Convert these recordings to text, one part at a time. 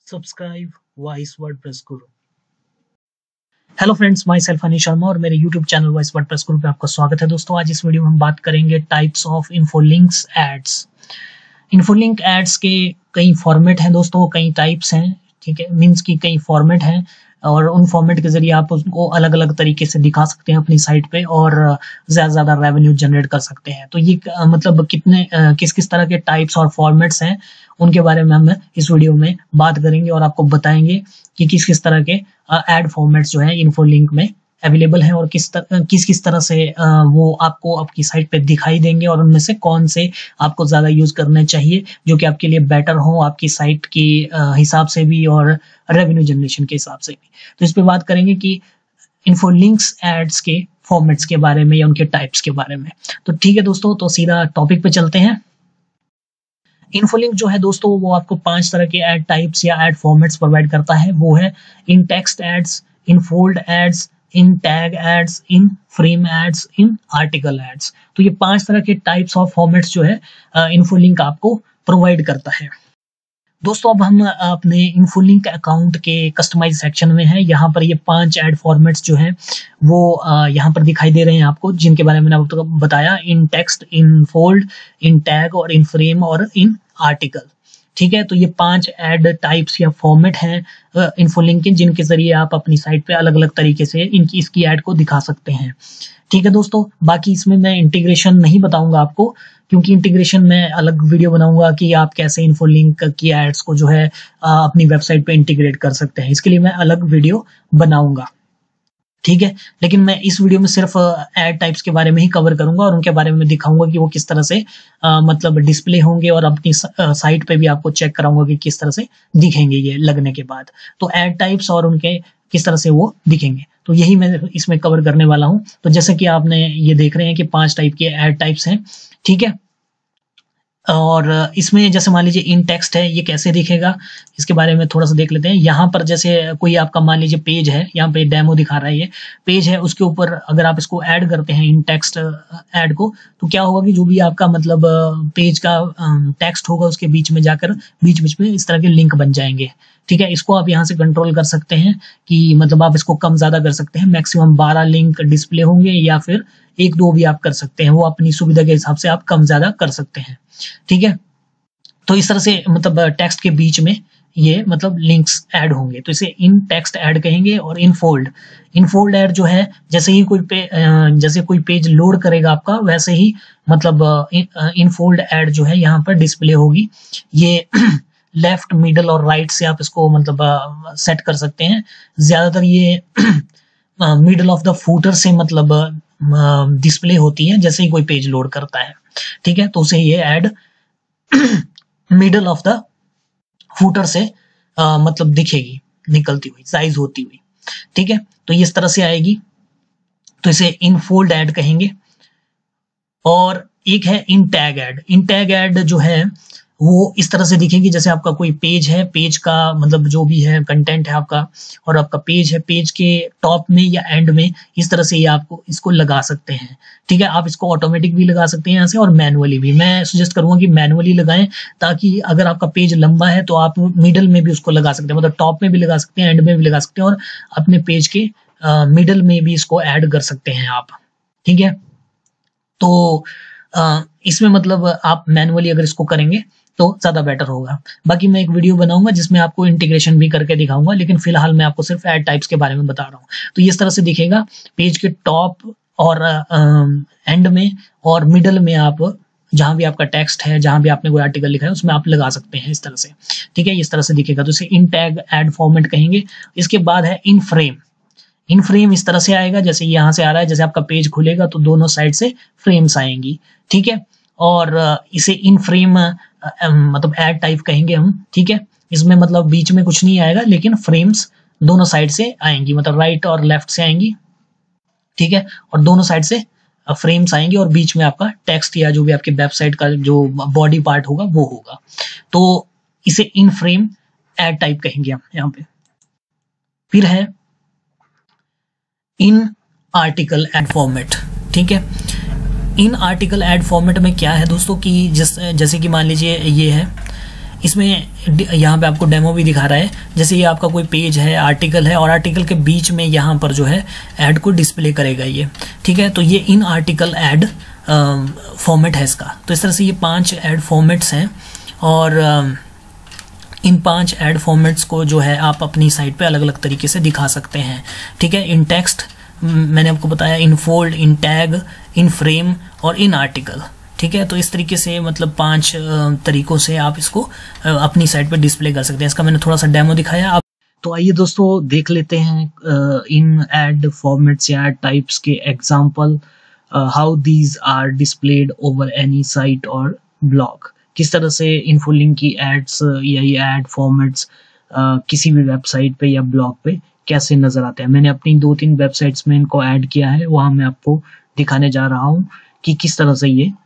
Subscribe voice WordPress Guru. Hello friends, my self Anish Sharma और मेरे YouTube channel voice WordPress गुरु पे आपका स्वागत है। दोस्तों, आज इस वीडियो में हम बात करेंगे types of Infolinks ads. Infolink ads के कई फॉर्मेट हैं दोस्तों, कई टाइप्स हैं। ठीक है, मीन्स की कई फॉर्मेट हैं और उन फॉर्मेट के जरिए आप उसको अलग अलग तरीके से दिखा सकते हैं अपनी साइट पे और ज्यादा ज्यादा रेवेन्यू जनरेट कर सकते हैं। तो ये मतलब कितने किस किस तरह के टाइप्स और फॉर्मेट्स हैं उनके बारे में हम इस वीडियो में बात करेंगे और आपको बताएंगे कि किस किस तरह के एड फॉर्मेट्स जो है इन्फोलिंक में अवेलेबल हैं और किस किस तरह से वो आपको आपकी साइट पे दिखाई देंगे और उनमें से कौन से आपको ज्यादा यूज करने चाहिए जो कि आपके लिए बेटर हो, आपकी साइट की हिसाब से भी और रेवेन्यू जनरेशन के हिसाब से भी। तो इस पे बात करेंगे कि इन्फोलिंक्स एड्स के फॉर्मेट्स के बारे में या उनके टाइप्स के बारे में। तो ठीक है दोस्तों, तो सीधा टॉपिक पे चलते हैं। इन्फोलिंक जो है दोस्तों, वो आपको 5 तरह के एड टाइप्स या एड फॉर्मेट्स प्रोवाइड करता है। वो है in text ads, in fold ads, in tag ads, in frame ads, in article ads. तो ये 5 तरह के टाइप्स ऑफ फॉर्मेट्स जो है इन्फोलिंक आपको प्रोवाइड करता है। दोस्तों, अब हम अपने इन्फोलिंक अकाउंट के कस्टमाइज सेक्शन में हैं। यहाँ पर ये 5 एड फॉर्मेट्स जो हैं वो यहाँ पर दिखाई दे रहे हैं आपको, जिनके बारे में मैंने आपको बताया। In text, in fold, in tag और इन फ्रेम और इन आर्टिकल। ठीक है, तो ये 5 एड टाइप्स या फॉर्मेट हैं इन्फोलिंक के, जिनके जरिए आप अपनी साइट पे अलग अलग तरीके से इसकी एड को दिखा सकते हैं। ठीक है दोस्तों, बाकी इसमें मैं इंटीग्रेशन नहीं बताऊंगा आपको, क्योंकि इंटीग्रेशन में अलग वीडियो बनाऊंगा कि आप कैसे इन्फोलिंक की एड्स को जो है अपनी वेबसाइट पे इंटीग्रेट कर सकते हैं। इसके लिए मैं अलग वीडियो बनाऊंगा। ठीक है, लेकिन मैं इस वीडियो में सिर्फ एड टाइप्स के बारे में ही कवर करूंगा और उनके बारे में दिखाऊंगा कि वो किस तरह से मतलब डिस्प्ले होंगे और अपनी साइट पे भी आपको चेक कराऊंगा कि किस तरह से दिखेंगे ये लगने के बाद। तो एड टाइप्स और उनके किस तरह से वो दिखेंगे, तो यही मैं इसमें कवर करने वाला हूं। तो जैसे कि आपने ये देख रहे हैं कि 5 टाइप के एड टाइप्स हैं। ठीक है, और इसमें जैसे मान लीजिए इन टेक्स्ट है, ये कैसे दिखेगा इसके बारे में थोड़ा सा देख लेते हैं। यहाँ पर जैसे कोई आपका मान लीजिए पेज है, यहाँ पे डेमो दिखा रहा है, ये पेज है, उसके ऊपर अगर आप इसको ऐड करते हैं इन टेक्स्ट ऐड को, तो क्या होगा कि जो भी आपका मतलब पेज का टेक्स्ट होगा उसके बीच में जाकर बीच बीच में इस तरह के लिंक बन जाएंगे। ठीक है, इसको आप यहाँ से कंट्रोल कर सकते हैं कि मतलब आप इसको कम ज्यादा कर सकते हैं। मैक्सिमम 12 लिंक डिस्प्ले होंगे या फिर 1-2 भी आप कर सकते हैं, वो अपनी सुविधा के हिसाब से आप कम ज्यादा कर सकते हैं। ठीक है, तो इस तरह से मतलब टेक्स्ट के बीच में ये मतलब लिंक्स ऐड होंगे, तो इसे इन टेक्स्ट ऐड कहेंगे। और इन फोल्ड ऐड जो है, जैसे ही कोई पेज लोड करेगा आपका, वैसे ही मतलब इन फोल्ड ऐड जो है यहाँ पर डिस्प्ले होगी। ये लेफ्ट, मिडल और राइट से आप इसको मतलब सेट कर सकते हैं। ज्यादातर ये मिडल ऑफ द फूटर से मतलब डिस्प्ले होती है जैसे ही कोई पेज लोड करता है। ठीक है, तो उसे ये ad middle of the footer से मतलब दिखेगी, निकलती हुई, साइज होती हुई। ठीक है, तो इस तरह से आएगी, तो इसे इन फोल्ड ऐड कहेंगे। और एक है in tag ad. In tag ad जो है वो इस तरह से दिखेगी, जैसे आपका कोई पेज है, पेज का मतलब जो भी है कंटेंट है आपका, और आपका पेज है, पेज के टॉप में या एंड में इस तरह से ये आपको इसको लगा सकते हैं। ठीक है, आप इसको ऑटोमेटिक भी लगा सकते हैं यहाँ से और मैनुअली भी। मैं सजेस्ट करूंगा कि मैनुअली लगाएं, ताकि अगर आपका पेज लंबा है तो आप मिडल में भी उसको लगा सकते हैं, मतलब टॉप में भी लगा सकते हैं, एंड में भी लगा सकते हैं और अपने पेज के मिडल में भी इसको ऐड कर सकते हैं आप। ठीक है, तो इसमें मतलब आप मैनुअली अगर इसको करेंगे तो ज्यादा बेटर होगा। बाकी मैं एक वीडियो बनाऊंगा जिसमें आपको इंटीग्रेशन भी करके दिखाऊंगा, लेकिन फिलहाल मैं आपको सिर्फ एड टाइप्स के बारे में बता रहा हूँ। तो इस तरह से दिखेगा, पेज के टॉप और एंड में और मिडल में आप जहां भी आपका टेक्स्ट है, जहां भी आपने कोई आर्टिकल लिखा है, उसमें आप लगा सकते हैं इस तरह से। ठीक है, इस तरह से दिखेगा, तो इसे इन टैग एड फॉर्मेट कहेंगे। इसके बाद है इन फ्रेम। इन फ्रेम इस तरह से आएगा, जैसे यहाँ से आ रहा है, जैसे आपका पेज खुलेगा तो दोनों साइड से फ्रेम्स आएंगी। ठीक है, और इसे इन फ्रेम मतलब एड टाइप कहेंगे हम। ठीक है, इसमें मतलब बीच में कुछ नहीं आएगा, लेकिन फ्रेम्स दोनों साइड से आएंगी, मतलब राइट और लेफ्ट से आएंगी। ठीक है, और दोनों साइड से फ्रेम्स आएंगे और बीच में आपका टेक्स्ट या जो भी आपकी वेबसाइट का जो बॉडी पार्ट होगा वो होगा। तो इसे इन फ्रेम एड टाइप कहेंगे हम यहाँ पे। फिर है इन आर्टिकल एड फॉर्मेट। ठीक है, इन आर्टिकल एड फॉर्मेट में क्या है दोस्तों कि जैसे कि मान लीजिए ये है, इसमें यहाँ पे आपको डेमो भी दिखा रहा है। जैसे ये आपका कोई पेज है, आर्टिकल है, और आर्टिकल के बीच में यहाँ पर जो है ऐड को डिस्प्ले करेगा ये, ठीक है। तो ये इन आर्टिकल ऐड फॉर्मेट है इसका। तो इस तरह से ये 5 ऐड फॉर्मेट्स हैं, और इन 5 ऐड फॉर्मेट्स को जो है आप अपनी साइट पे अलग अलग तरीके से दिखा सकते हैं, ठीक है। इन टेक्स्ट मैंने आपको बताया, in fold, in tag, in frame और इन आर्टिकल, ठीक है। तो इस तरीके से मतलब 5 तरीकों से आप इसको अपनी साइट पे डिस्प्ले कर सकते हैं। इसका मैंने थोड़ा सा डेमो दिखाया। आप तो आइए दोस्तों देख लेते हैं इन ऐड फॉर्मेट्स या ऐड टाइप्स के example, how these are displayed over any site और ब्लॉग। किस तरह से इन्फोलिंक की एड्स या ये ऐड फॉर्मेट्स किसी भी वेबसाइट पे या ब्लॉग पे कैसे नजर आते हैं। मैंने अपनी 2-3 वेबसाइट्स में इनको ऐड किया है, वहां मैं आपको दिखाने जा रहा हूं कि किस तरह से ये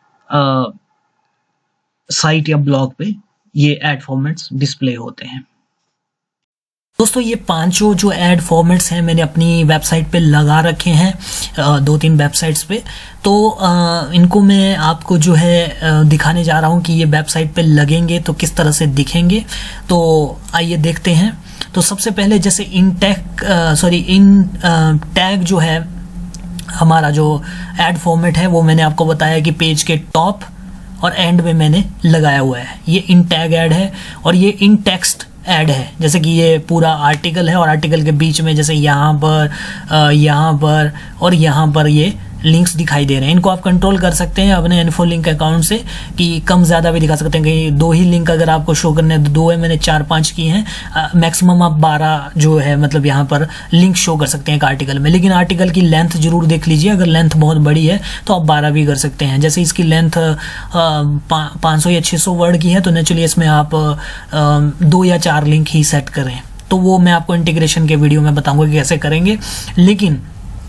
साइट या ब्लॉग पे ये ऐड फॉर्मेट्स डिस्प्ले होते हैं। दोस्तों ये 5 जो ऐड फॉर्मेट्स हैं मैंने अपनी वेबसाइट पे लगा रखे हैं, 2-3 वेबसाइट्स पे। तो इनको मैं आपको जो है दिखाने जा रहा हूं कि ये वेबसाइट पे लगेंगे तो किस तरह से दिखेंगे। तो आइए देखते हैं। तो सबसे पहले जैसे इन टैग जो है हमारा जो ऐड फॉर्मेट है, वो मैंने आपको बताया कि पेज के टॉप और एंड में मैंने लगाया हुआ है। ये इन टैग ऐड है, और ये इन टेक्स्ट ऐड है। जैसे कि ये पूरा आर्टिकल है और आर्टिकल के बीच में जैसे यहाँ पर और यहाँ पर ये लिंक्स दिखाई दे रहे हैं। इनको आप कंट्रोल कर सकते हैं अपने इन्फोलिंक अकाउंट से कि कम ज़्यादा भी दिखा सकते हैं। कहीं 2 ही लिंक अगर आपको शो करने हैं तो 2 है, मैंने 4-5 किए हैं। मैक्सिमम आप 12 जो है मतलब यहाँ पर लिंक शो कर सकते हैं एक आर्टिकल में। लेकिन आर्टिकल की लेंथ जरूर देख लीजिए, अगर लेंथ बहुत बड़ी है तो आप 12 भी कर सकते हैं। जैसे इसकी लेंथ 500 या 600 वर्ड की है तो नेचुरली इसमें आप 2 या 4 लिंक ही सेट करें। तो वो मैं आपको इंटीग्रेशन के वीडियो में बताऊंगा कि कैसे करेंगे। लेकिन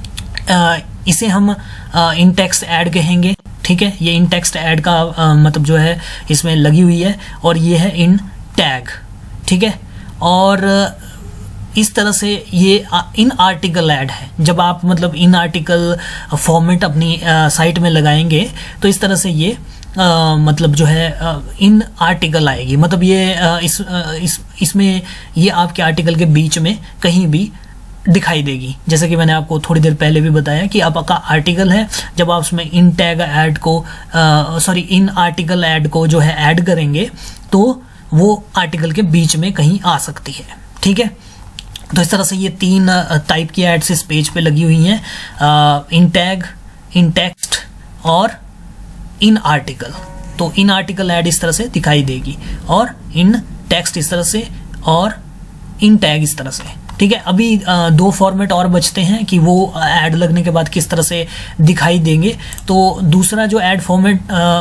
इसे हम इन टेक्स्ट ऐड कहेंगे, ठीक है। ये इन टेक्स्ट ऐड का मतलब जो है इसमें लगी हुई है, और ये है इन टैग, ठीक है। और इस तरह से ये इन आर्टिकल ऐड है। जब आप मतलब इन आर्टिकल फॉर्मेट अपनी साइट में लगाएंगे तो इस तरह से ये मतलब जो है इन आर्टिकल आएगी। मतलब ये इसमें ये आपके आर्टिकल के बीच में कहीं भी दिखाई देगी। जैसे कि मैंने आपको थोड़ी देर पहले भी बताया कि आपका आर्टिकल है, जब आप उसमें इन टैग ऐड को इन आर्टिकल ऐड को जो है ऐड करेंगे तो वो आर्टिकल के बीच में कहीं आ सकती है, ठीक है। तो इस तरह से ये 3 टाइप की एड्स इस पेज पे लगी हुई हैं, इन टैग, इन टेक्स्ट और इन आर्टिकल। तो इन आर्टिकल ऐड इस तरह से दिखाई देगी, और इन टेक्स्ट इस तरह से, और इन टैग इस तरह से, ठीक है। अभी 2 फॉर्मेट और बचते हैं कि वो ऐड लगने के बाद किस तरह से दिखाई देंगे। तो दूसरा जो ऐड फॉर्मेट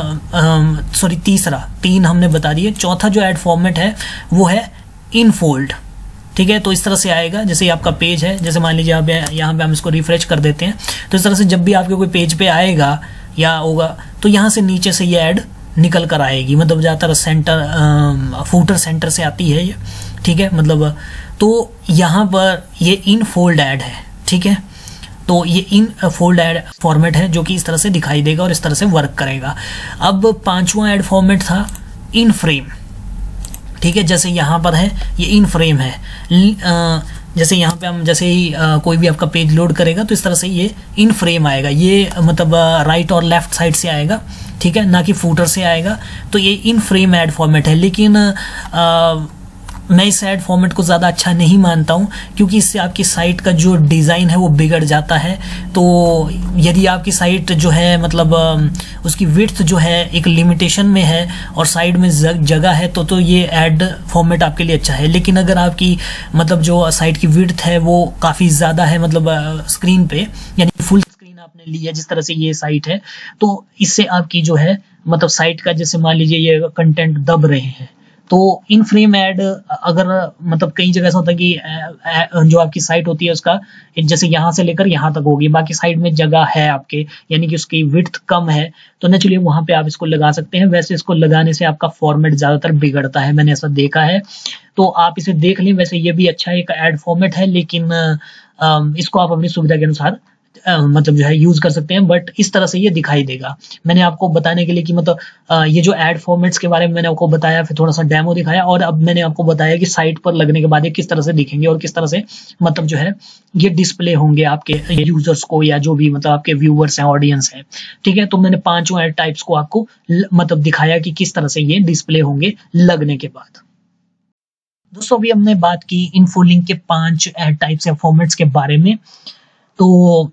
तीसरा, 3 हमने बता दिए। चौथा जो ऐड फॉर्मेट है वो है इन फोल्ड, ठीक है। तो इस तरह से आएगा। जैसे आपका पेज है, जैसे मान लीजिए आप यहाँ पे हम इसको रिफ्रेश कर देते हैं, तो इस तरह से जब भी आपके कोई पेज पे आएगा या होगा तो यहाँ से नीचे से ये ऐड निकल कर आएगी। मतलब ज़्यादातर सेंटर फूटर सेंटर से आती है ये, ठीक है। मतलब तो यहाँ पर ये इन फोल्ड ऐड है, ठीक है। तो ये इन फोल्ड ऐड फॉर्मेट है जो कि इस तरह से दिखाई देगा और इस तरह से वर्क करेगा। अब 5वां ऐड फॉर्मेट था इन फ्रेम, ठीक है। जैसे यहाँ पर है ये इन फ्रेम है। जैसे यहाँ पे हम जैसे ही कोई भी आपका पेज लोड करेगा तो इस तरह से ये इन फ्रेम आएगा। ये मतलब राइट और लेफ्ट साइड से आएगा, ठीक है, ना कि फूटर से आएगा। तो ये इन फ्रेम ऐड फॉर्मेट है। लेकिन मैं इस ऐड फॉर्मेट को ज़्यादा अच्छा नहीं मानता हूँ, क्योंकि इससे आपकी साइट का जो डिज़ाइन है वो बिगड़ जाता है। तो यदि आपकी साइट जो है मतलब उसकी विड्थ जो है एक लिमिटेशन में है और साइड में जगह है तो ये ऐड फॉर्मेट आपके लिए अच्छा है। लेकिन अगर आपकी मतलब जो साइट की विड्थ है वो काफ़ी ज़्यादा है, मतलब स्क्रीन पे यानी फुल स्क्रीन आपने ली है जिस तरह से ये साइट है, तो इससे आपकी जो है मतलब साइट का जैसे मान लीजिए ये कंटेंट दब रहे हैं, तो इन फ्रेम ऐड अगर मतलब कई जगह ऐसा होता है कि जो आपकी साइट होती है उसका जैसे यहाँ से लेकर यहाँ तक होगी, बाकी साइड में जगह है आपके, यानी कि उसकी विड्थ कम है, तो नेचुरली वहां पे आप इसको लगा सकते हैं। वैसे इसको लगाने से आपका फॉर्मेट ज्यादातर बिगड़ता है, मैंने ऐसा देखा है। तो आप इसे देख लें। वैसे ये भी अच्छा एक ऐड फॉर्मेट है, लेकिन इसको आप अपनी सुविधा के अनुसार मतलब जो है यूज कर सकते हैं, बट इस तरह से ये दिखाई देगा। मैंने आपको बताने के लिए कि मतलब ये जो एड फॉर्मेट्स के बारे में मैंने आपको बताया, फिर थोड़ा सा डेमो दिखाया, और अब मैंने आपको बताया कि साइट पर लगने के बाद ये किस तरह से दिखेंगे और किस तरह से मतलब जो है ये डिस्प्ले होंगे आपके यूजर्स को, या जो भी मतलब आपके व्यूअर्स हैं, ऑडियंस है। ठीक है, तो मैंने पांचों एड टाइप्स को आपको मतलब दिखाया कि किस तरह से ये डिस्प्ले होंगे लगने के बाद। दोस्तों अभी हमने बात की इन्फोलिंक के 5 एड टाइप्स या फॉर्मेट्स के बारे में, तो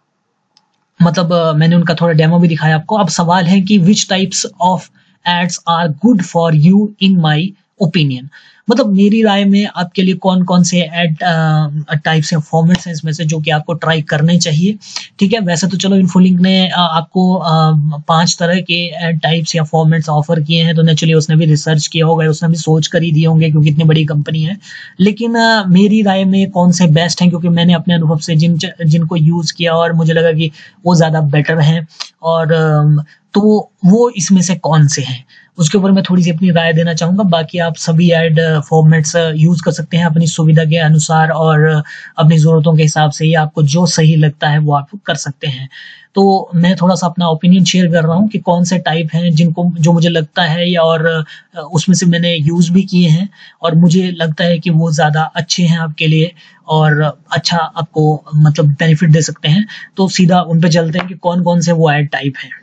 मतलब मैंने उनका थोड़ा डेमो भी दिखाया आपको। अब सवाल है कि which types of ads are good for you in my opinion, मतलब मेरी राय में आपके लिए कौन कौन से एड टाइप्स या फॉर्मेट्स हैं इसमें से जो कि आपको ट्राई करने चाहिए। ठीक है, वैसे तो चलो इन्फोलिंक ने आपको 5 तरह के एड टाइप्स या फॉर्मेट्स ऑफर किए हैं, तो नेचुरली उसने भी रिसर्च किया होगा, उसने भी सोच कर ही दिए होंगे क्योंकि इतनी बड़ी कंपनी है। लेकिन मेरी राय में कौन से बेस्ट हैं, क्योंकि मैंने अपने अनुभव से जिनको यूज किया और मुझे लगा कि वो ज्यादा बेटर हैं, और तो वो इसमें से कौन से हैं उसके ऊपर मैं थोड़ी सी अपनी राय देना चाहूंगा। बाकी आप सभी एड फॉर्मेट्स यूज कर सकते हैं अपनी सुविधा के अनुसार और अपनी जरूरतों के हिसाब से, या आपको जो सही लगता है वो आप कर सकते हैं। तो मैं थोड़ा सा अपना ओपिनियन शेयर कर रहा हूँ कि कौन से टाइप हैं जिनको जो मुझे लगता है, या और उसमें से मैंने यूज भी किए हैं और मुझे लगता है कि वो ज्यादा अच्छे हैं आपके लिए और अच्छा आपको मतलब बेनिफिट दे सकते हैं। तो सीधा उन पे चलते हैं कि कौन कौन से वो एड टाइप हैं।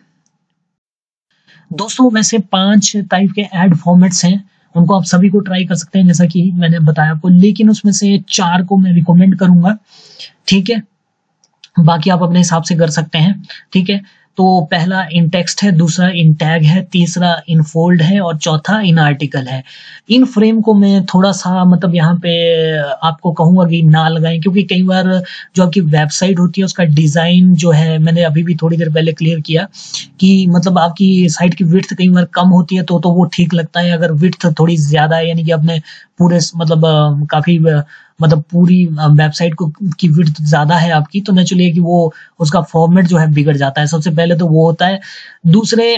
दोस्तों वैसे 5 टाइप के एड फॉर्मेट्स हैं, उनको आप सभी को ट्राई कर सकते हैं जैसा कि मैंने बताया आपको, लेकिन उसमें से 4 को मैं रिकमेंड करूंगा। ठीक है, बाकी आप अपने हिसाब से कर सकते हैं। ठीक है, तो पहला इन टेक्स्ट है, दूसरा इन टैग है, तीसरा इन फोल्ड है और चौथा इन आर्टिकल है। इन फ्रेम को मैं थोड़ा सा मतलब यहाँ पे आपको कहूंगा कि ना लगाएं, क्योंकि कई बार जो आपकी वेबसाइट होती है उसका डिजाइन जो है, मैंने अभी भी थोड़ी देर पहले क्लियर किया कि मतलब आपकी साइट की विड्थ कई बार कम होती है तो वो ठीक लगता है। अगर विड्थ थोड़ी ज्यादा है, यानी कि आपने पूरे मतलब काफी मतलब पूरी वेबसाइट को की विड्थ ज्यादा है आपकी, तो नेचुरली है कि वो उसका फॉर्मेट जो है बिगड़ जाता है। सबसे पहले तो वो होता है। दूसरे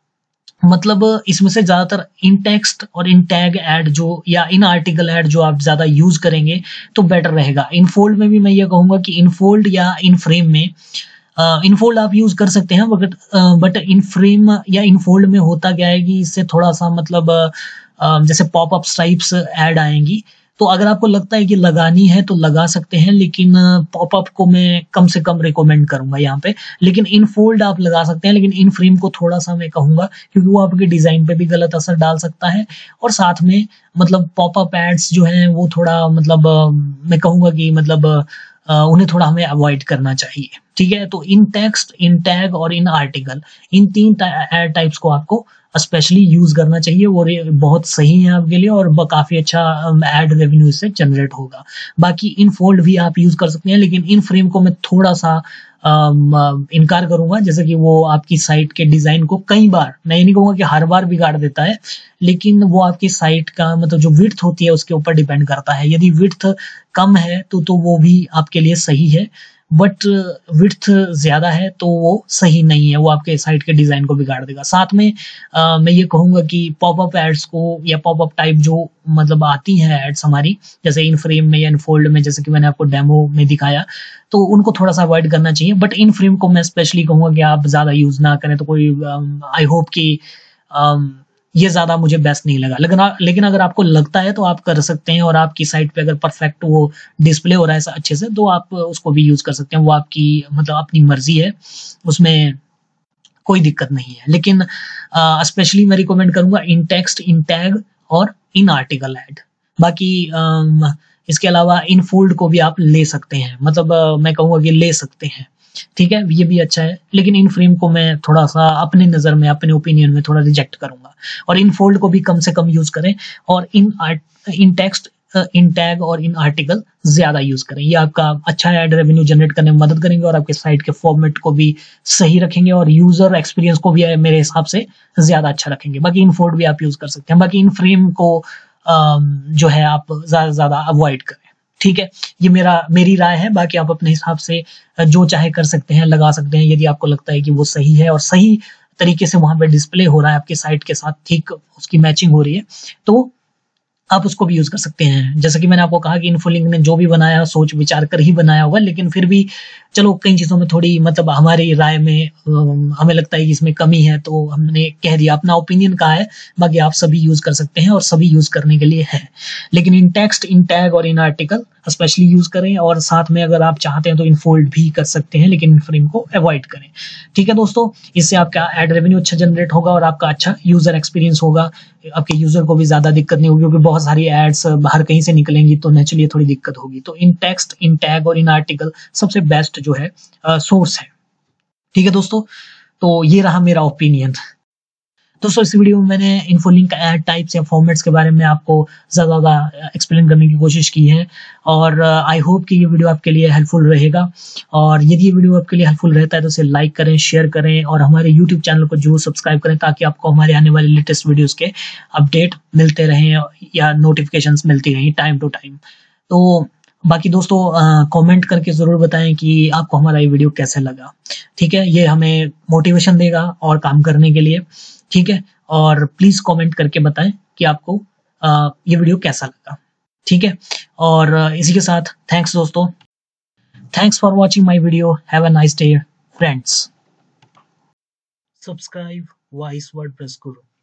मतलब इसमें से ज्यादातर इन टेक्स्ट और इन टैग ऐड जो या इन आर्टिकल ऐड जो आप ज्यादा यूज करेंगे तो बेटर रहेगा। इन फोल्ड में भी मैं ये कहूंगा कि इन फोल्ड या इन फ्रेम में इन फोल्ड आप यूज कर सकते हैं, बट इन फ्रेम या इन फोल्ड में होता क्या है कि इससे थोड़ा सा मतलब जैसे पॉपअप टाइप्स ऐड आएंगी, तो अगर आपको लगता है कि लगानी है तो लगा सकते हैं, लेकिन पॉपअप को मैं कम से कम रिकमेंड करूंगा यहाँ पे। लेकिन इन फोल्ड आप लगा सकते हैं, लेकिन इन फ्रेम को थोड़ा सा मैं कहूंगा, क्योंकि वो आपके डिजाइन पे भी गलत असर डाल सकता है, और साथ में मतलब पॉपअप एड्स जो हैं वो थोड़ा मतलब मैं कहूंगा कि मतलब उन्हें थोड़ा हमें अवॉइड करना चाहिए। ठीक है, तो इन टेक्स्ट, इन टैग और इन आर्टिकल, इन 3 एड टाइप्स को आपको स्पेशली यूज करना चाहिए, और ये बहुत सही है आपके लिए और काफी अच्छा एड रेवेन्यू इससे जनरेट होगा। बाकी इन फोल्ड भी आप यूज कर सकते हैं, लेकिन इन फ्रेम को मैं थोड़ा सा इनकार करूंगा, जैसे कि वो आपकी साइट के डिजाइन को कई बार, मैं ये नहीं कहूंगा कि हर बार बिगाड़ देता है, लेकिन वो आपकी साइट का मतलब जो विड्थ होती है उसके ऊपर डिपेंड करता है। यदि विड्थ कम है तो वो भी आपके लिए सही है, बट विड्थ ज्यादा है तो वो सही नहीं है, वो आपके साइट के डिजाइन को बिगाड़ देगा। साथ में मैं ये कहूंगा कि पॉपअप एड्स को या पॉपअप टाइप जो मतलब आती है एड्स हमारी, जैसे इन फ्रेम में या इन फोल्ड में, जैसे कि मैंने आपको डेमो में दिखाया, तो उनको थोड़ा सा अवॉइड करना चाहिए। बट इन फ्रेम को मैं स्पेशली कहूंगा कि आप ज्यादा यूज ना करें, तो कोई आई होप कि ये ज्यादा मुझे बेस्ट नहीं लगा। लेकिन अगर आपको लगता है तो आप कर सकते हैं, और आपकी साइट पे अगर परफेक्ट वो डिस्प्ले हो रहा है अच्छे से, तो आप उसको भी यूज कर सकते हैं। वो आपकी मतलब अपनी मर्जी है, उसमें कोई दिक्कत नहीं है। लेकिन स्पेशली मैं रिकमेंड करूंगा इन टेक्स्ट, इन टैग और इन आर्टिकल ऐड। बाकी इसके अलावा इन फोल्ड को भी आप ले सकते हैं, मतलब मैं कहूंगा कि ले सकते हैं। ठीक है, ये भी अच्छा है, लेकिन इन फ्रेम को मैं थोड़ा सा अपने नजर में, अपने ओपिनियन में थोड़ा रिजेक्ट करूंगा। और इन फोल्ड को भी कम से कम यूज करें, और इन टेक्स्ट, इन टैग और इन आर्टिकल ज्यादा यूज करें। ये आपका अच्छा एड रेवेन्यू जनरेट करने में मदद करेंगे, और आपके साइट के फॉर्मेट को भी सही रखेंगे, और यूजर एक्सपीरियंस को भी मेरे हिसाब से ज्यादा अच्छा रखेंगे। बाकी इन फोल्ड भी आप यूज कर सकते हैं। बाकी इन फ्रेम को जो है आप ज्यादा से ज्यादा अवॉइड करें। ठीक है, ये मेरी राय है। बाकी आप अपने हिसाब से जो चाहे कर सकते हैं, लगा सकते हैं, यदि आपको लगता है कि वो सही है और सही तरीके से वहां पे डिस्प्ले हो रहा है आपकी साइट के साथ, ठीक उसकी मैचिंग हो रही है, तो आप उसको भी यूज़ कर सकते हैं। जैसा कि मैंने आपको कहा कि इन्फोलिंक ने जो भी बनाया सोच विचार कर ही बनाया होगा, लेकिन फिर भी चलो कई चीज़ों में थोड़ी मतलब हमारी राय में हमें लगता है कि इसमें कमी है, तो हमने कह दिया, अपना ओपिनियन कहा है। बाकी आप सभी यूज़ कर सकते हैं और सभी यूज़ करने के लिए है। लेकिन इन टेक्स्ट, इन टैग और इन आर्टिकल स्पेशली यूज़ करें, और साथ में अगर आप चाहते हैं तो इनफोल्ड भी कर सकते हैं, लेकिन इनफ्रेम को अवॉइड करें। ठीक है दोस्तों, इससे आपका एड रेवेन्यू अच्छा जनरेट होगा और आपका अच्छा यूज़र एक्सपीरियंस होगा। आपके यूज़र को भी ज़्यादा दिक्कत नहीं होगी, क्योंकि बहुत सारी एड्स बाहर कहीं से निकलेंगी तो नेचुरली थोड़ी दिक्कत होगी। तो इन टेक्स्ट, इन टैग और इन आर्टिकल सबसे बेस्ट जो है सोर्स है। ठीक है दोस्तों, तो ये रहा मेरा ओपिनियन। दोस्तों इस वीडियो में मैंने इन्फोलिंक एड टाइप्स या फॉर्मेट्स के बारे में आपको ज़्यादा एक्सप्लेन करने की कोशिश की है, और आई होप कि ये वीडियो आपके लिए हेल्पफुल रहेगा। और यदि ये वीडियो आपके लिए हेल्पफुल रहता है तो इसे लाइक करें, शेयर करें और हमारे यूट्यूब चैनल को जरूर सब्सक्राइब करें, ताकि आपको हमारे आने वाले लेटेस्ट वीडियोज़ के अपडेट मिलते रहें या नोटिफिकेशंस मिलती रहें टाइम टू टाइम। तो बाकी दोस्तों कमेंट करके ज़रूर बताएं कि आपको हमारा ये वीडियो कैसे लगा। ठीक है, ये हमें मोटिवेशन देगा और काम करने के लिए। ठीक है, और प्लीज़ कमेंट करके बताएं कि आपको ये वीडियो कैसा लगा। ठीक है, और इसी के साथ थैंक्स दोस्तों, thanks for watching my video, have a nice day friends. Subscribe voice WordPress Guru.